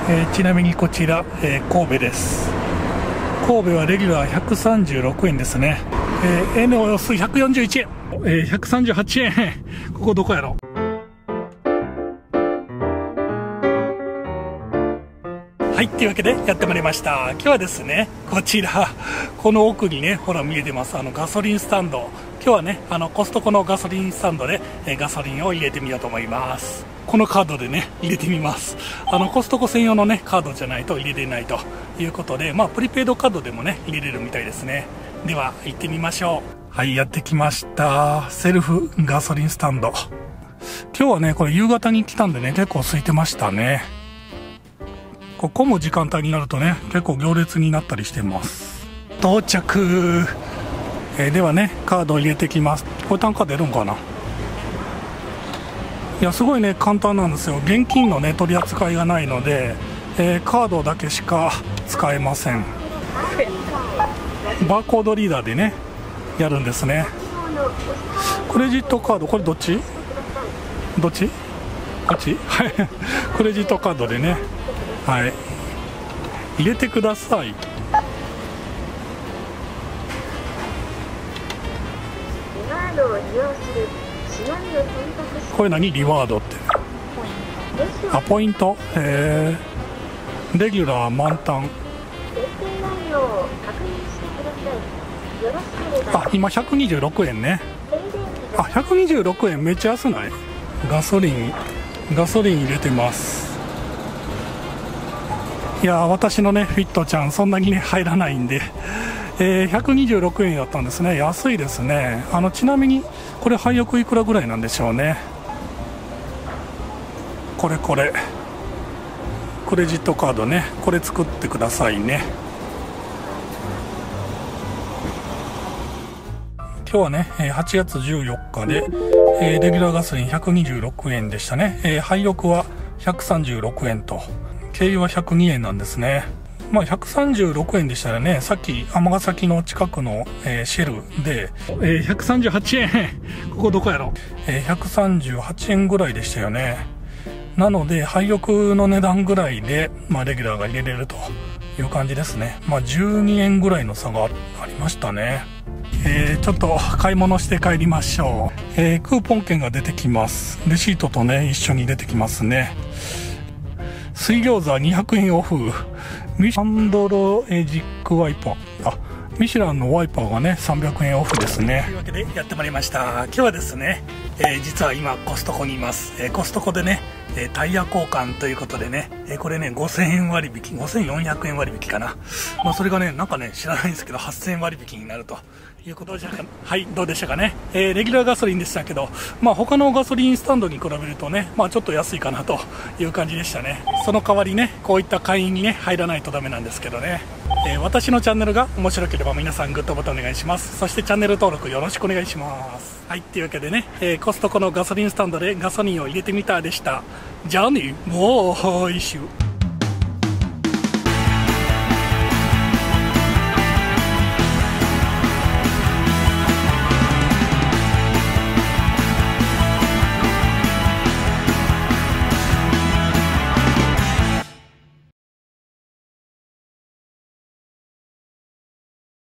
ちなみにこちら、神戸です。神戸はレギュラー136円ですね。N およそ141円、138円ここどこやろ。はい、というわけでやってまいりました。今日はですね、こちらこの奥にね、ほら見えてます、ガソリンスタンド。今日はね、コストコのガソリンスタンドで、ガソリンを入れてみようと思います。このカードでね、入れてみます。コストコ専用のね、カードじゃないと入れれないということで、プリペイドカードでもね、入れれるみたいですね。では、行ってみましょう。はい、やってきました。セルフガソリンスタンド。今日はね、これ夕方に来たんでね、結構空いてましたね。混む時間帯になるとね、結構行列になったりしてます。到着。ではね、カードを入れてきます。これ単価出るんかな。いや、すごいね、簡単なんですよ。現金のね、取り扱いがないので、カードだけしか使えません。バーコードリーダーでね、やるんですね。クレジットカード、これどっちこっちはい。クレジットカードでね、はい、入れてください。これ何？リワードってポイント。レギュラー満タン。今126円ね。126円めっちゃ安ない？ガソリン入れてます。いや、私のねフィットちゃんそんなにね入らないんで、126円だったんですね。安いですね。ちなみにこれ配役いくらぐらいなんでしょうね。これクレジットカードね、これ作ってくださいね。今日はね8月14日で、レギュラーガソリン126円でしたね。配役は136円と、軽油は102円なんですね。136円でしたらね、さっき尼崎の近くの、シェルで、138円ここどこやろ、138円ぐらいでしたよね。なので配役の値段ぐらいで、レギュラーが入れれるという感じですね。12円ぐらいの差がありましたね。ちょっと買い物して帰りましょう。クーポン券が出てきます。レシートとね一緒に出てきますね。水餃子200円オフ。ハンドロジックワイパー、ミシュランのワイパーがね300円オフですね。というわけでやってまいりました。今日はですね、実は今コストコにいます。コストコでねタイヤ交換ということでね、これね5000円割引、5400円割引かな。それがねなんかね知らないんですけど8000円割引になるということじゃか。はい、どうでしたかね。レギュラーガソリンでしたけど、他のガソリンスタンドに比べるとねちょっと安いかなという感じでしたね。その代わりねこういった会員にね入らないとダメなんですけどね。私のチャンネルが面白ければ皆さんグッドボタンお願いします。そしてチャンネル登録よろしくお願いします。はい、というわけでね、コストコのガソリンスタンドでガソリンを入れてみたでした。じゃあね、もう一周。